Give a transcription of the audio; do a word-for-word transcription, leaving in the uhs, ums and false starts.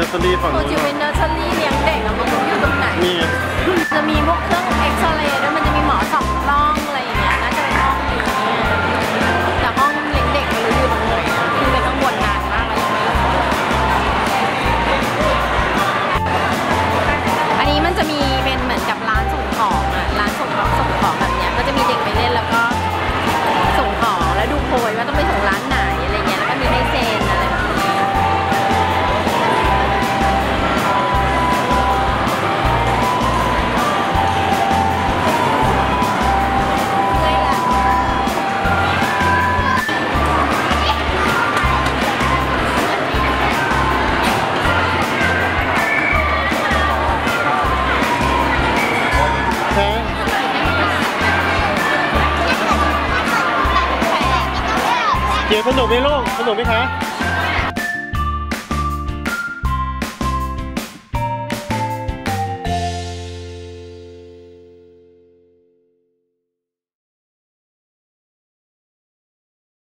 ร์เซอรี่ฝั่งนู้นจะเป็นเนอร์เซอรี่เลี้ยงเด็กอะมันอยู่ตรงไหนนี่จะมีพวกเครื่องเอ็กซเรย์ด้วยมันจะมีหมอสองกล้องอะไรอย่างเงี้ยน่าจะเป็นห้องนี้แต่ห้องเลี้ยงเด็กไม่รู้อยู่ตรงไหนคือเป็นต้องวนนานมากเลยอันนี้มันจะมีเป็นเหมือนกับร้านส่งของอะร้านส่งของส่งของแบบเนี้ยก็จะมีเด็กไปเล่นแล้วก็ส่งของแล้วดูโพยว่าต้องไปส่งร้านไหนอะไรเงี้ยแล้วก็มีให้เซ็นอะไรแบบนี้เดี๋ยวสนุกไหมลูกสนุกไหมคะ